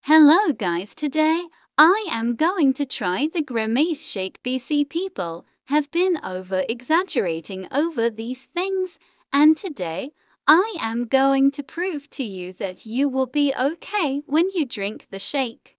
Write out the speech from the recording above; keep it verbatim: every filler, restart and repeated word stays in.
Hello guys, today I am going to try the grimace shake. B C people have been over exaggerating over these things, and today I am going to prove to you that you will be okay when you drink the shake.